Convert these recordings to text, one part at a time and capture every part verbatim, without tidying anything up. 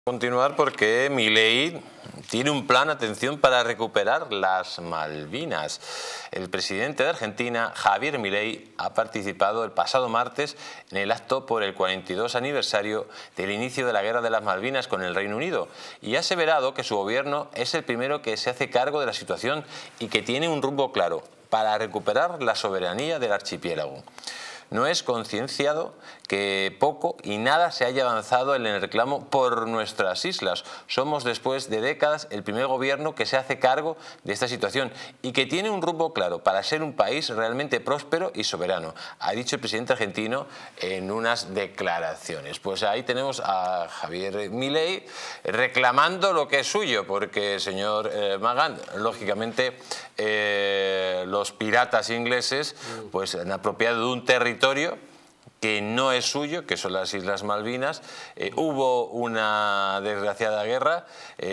Continuar porque Milei tiene un plan, atención, para recuperar las Malvinas. El presidente de Argentina, Javier Milei, ha participado el pasado martes en el acto por el cuarenta y dos aniversario del inicio de la Guerra de las Malvinas con el Reino Unido y ha aseverado que su gobierno es el primero que se hace cargo de la situación y que tiene un rumbo claro para recuperar la soberanía del archipiélago. No es concienciado que poco y nada se haya avanzado en el reclamo por nuestras islas. Somos, después de décadas, el primer gobierno que se hace cargo de esta situación y que tiene un rumbo claro para ser un país realmente próspero y soberano, ha dicho el presidente argentino en unas declaraciones. Pues ahí tenemos a Javier Milei reclamando lo que es suyo, porque, señor eh, Magán, lógicamente eh, los piratas ingleses pues han apropiado de un territorio que no es suyo, que son las Islas Malvinas. Eh, hubo una desgraciada guerra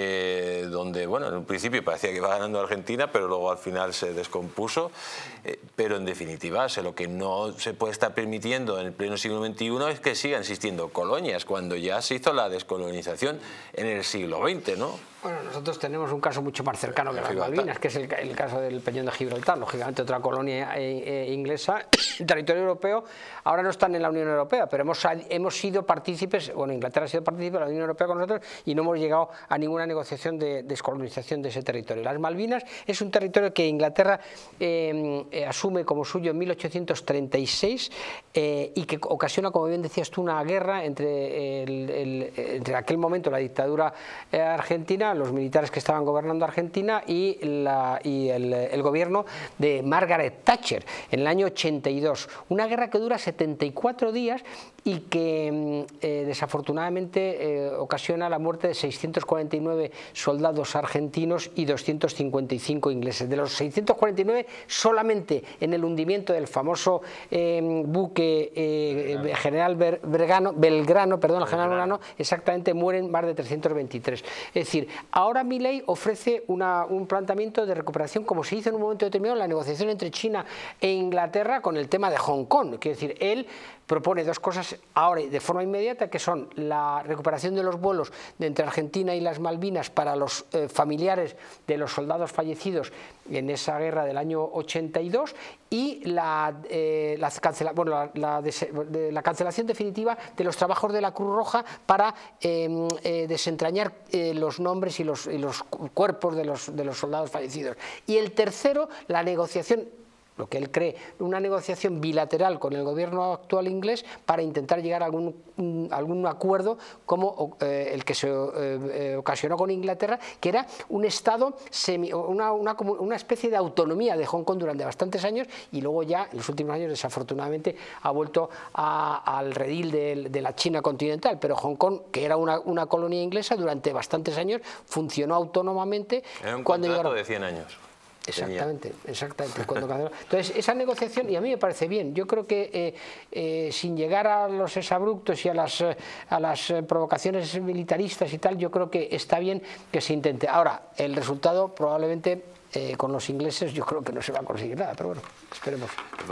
eh, donde, bueno, en un principio parecía que iba ganando Argentina, pero luego al final se descompuso. Eh, pero en definitiva, o sea, lo que no se puede estar permitiendo en el pleno siglo veintiuno es que sigan existiendo colonias, cuando ya se hizo la descolonización en el siglo veinte, ¿no? Bueno, nosotros tenemos un caso mucho más cercano que las Malvinas, que es el, el caso del Peñón de Gibraltar, lógicamente otra colonia eh, eh, inglesa, en territorio europeo. Ahora no están en la Unión Europea, pero hemos, hemos sido partícipes, bueno, Inglaterra ha sido partícipe de la Unión Europea con nosotros y no hemos llegado a ninguna negociación de descolonización de ese territorio. Las Malvinas es un territorio que Inglaterra eh, eh, asume como suyo en mil ochocientos treinta y seis eh, y que ocasiona, como bien decías tú, una guerra entre, el, el, entre aquel momento la dictadura eh, argentina, los militares que estaban gobernando Argentina y, la, y el, el gobierno de Margaret Thatcher en el año ochenta y dos. Una guerra que dura setenta y cuatro días y que eh, desafortunadamente eh, ocasiona la muerte de seiscientos cuarenta y nueve soldados argentinos y doscientos cincuenta y cinco ingleses. De los seiscientos cuarenta y nueve, solamente en el hundimiento del famoso eh, buque eh, general Belgrano, Belgrano, perdón, el general Belgrano, exactamente mueren más de trescientos veintitrés. Es decir, ahora Milei ofrece una, un planteamiento de recuperación, como se hizo en un momento determinado en la negociación entre China e Inglaterra con el tema de Hong Kong. Quiere decir, él propone dos cosas ahora de forma inmediata, que son la recuperación de los vuelos de entre Argentina y las Malvinas para los eh, familiares de los soldados fallecidos en esa guerra del año ochenta y dos y la, eh, la, cancela, bueno, la, la, de, la cancelación definitiva de los trabajos de la Cruz Roja para eh, eh, desentrañar eh, los nombres y los, y los cuerpos de los, de los soldados fallecidos. Y el tercero, la negociación, lo que él cree, una negociación bilateral con el gobierno actual inglés para intentar llegar a algún, algún acuerdo como eh, el que se eh, ocasionó con Inglaterra, que era un estado, semi, una, una, una especie de autonomía de Hong Kong durante bastantes años y luego ya en los últimos años desafortunadamente ha vuelto a, al redil de, de la China continental, pero Hong Kong, que era una, una colonia inglesa, durante bastantes años funcionó autónomamente. Era un cuando contrato llegaron, de cien años. Exactamente, exactamente. Entonces, esa negociación, y a mí me parece bien, yo creo que eh, eh, sin llegar a los exabruptos y a las, a las provocaciones militaristas y tal, yo creo que está bien que se intente. Ahora, el resultado probablemente eh, con los ingleses yo creo que no se va a conseguir nada, pero bueno, esperemos.